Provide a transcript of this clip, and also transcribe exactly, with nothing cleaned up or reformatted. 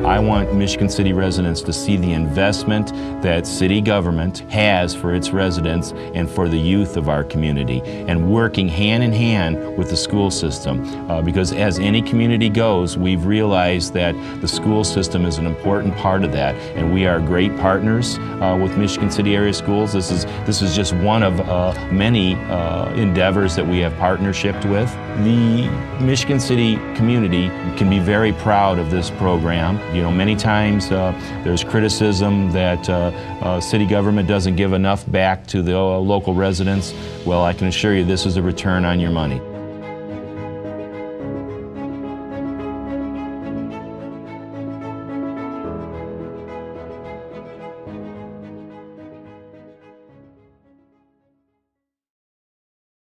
I want Michigan City residents to see the investment that city government has for its residents and for the youth of our community, and working hand in hand with the school system. Uh, because as any community goes, we've realized that the school system is an important part of that, and we are great partners uh, with Michigan City area schools. This is, this is just one of uh, many uh, endeavors that we have partnershipped with. The Michigan City community can be very proud of this program. You know, many times uh, there's criticism that uh, uh, city government doesn't give enough back to the uh, local residents. Well, I can assure you this is a return on your money.